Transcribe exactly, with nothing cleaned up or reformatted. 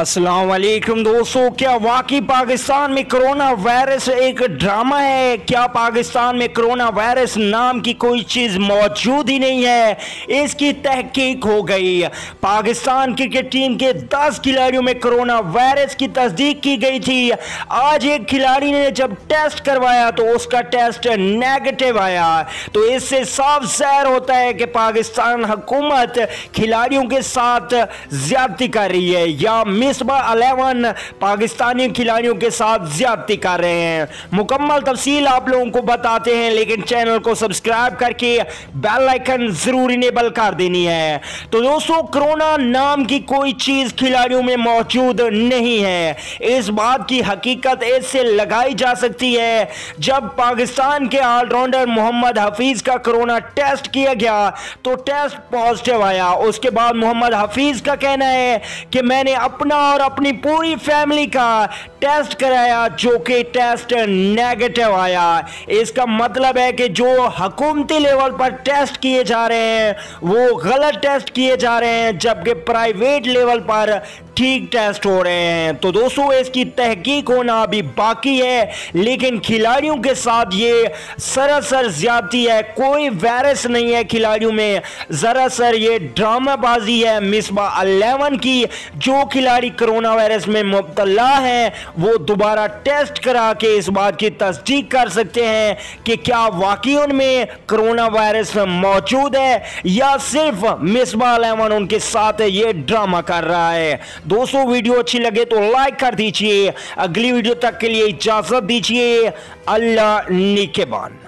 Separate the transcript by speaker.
Speaker 1: अस्सलाम वालेकुम दोस्तों, क्या वाकई पाकिस्तान में कोरोना वायरस एक ड्रामा है? क्या पाकिस्तान में कोरोना वायरस नाम की कोई चीज़ मौजूद ही नहीं है? इसकी तहकीक हो गई। पाकिस्तान क्रिकेट टीम के दस खिलाड़ियों में कोरोना वायरस की तस्दीक की गई थी। आज एक खिलाड़ी ने जब टेस्ट करवाया तो उसका टेस्ट नेगेटिव आया। तो इससे साफ ज़ाहिर होता है कि पाकिस्तान हुकूमत खिलाड़ियों के साथ ज्यादती कर रही है या मिसबाह इलेवन पाकिस्तानी खिलाड़ियों के साथ ज्यादती कर रहे हैं। मुकम्मल तफसील आप लोगों को बताते हैं, लेकिन चैनल को सब्सक्राइब करके बेल आइकन जरूर इनेबल कर देनी है। तो दोस्तों, कोरोना नाम की कोई चीज खिलाड़ियों में मौजूद नहीं है। इस बात की हकीकत इससे लगाई जा सकती है जब पाकिस्तान के ऑलराउंडर मोहम्मद हफीज का कोरोना टेस्ट किया गया तो टेस्ट पॉजिटिव आया। उसके बाद मोहम्मद हफीज का कहना है कि मैंने अपना और अपनी पूरी फैमिली का टेस्ट कराया जो कि टेस्ट नेगेटिव आया। इसका मतलब है कि जो हुकूमती लेवल पर टेस्ट किए जा रहे हैं वो गलत टेस्ट किए जा रहे हैं, जबकि प्राइवेट लेवल पर ठीक टेस्ट हो रहे हैं। तो दोस्तों, इसकी तहकीक होना अभी बाकी है, लेकिन खिलाड़ियों के साथ ये सरासर ज्यादती है। कोई वायरस नहीं है खिलाड़ियों में, सरासर ये ड्रामाबाजी है मिसबाह इलेवन की। जो खिलाड़ी कोरोना वायरस में मुब्तला है वो दोबारा टेस्ट करा के इस बात की तस्दीक कर सकते हैं कि क्या वाकई उनमें कोरोना वायरस मौजूद है या सिर्फ मिसबाह इलेवन उनके साथ ये ड्रामा कर रहा है। दोस्तों, वीडियो अच्छी लगे तो लाइक कर दीजिए। अगली वीडियो तक के लिए इजाजत दीजिए। अल्लाह निगहबान।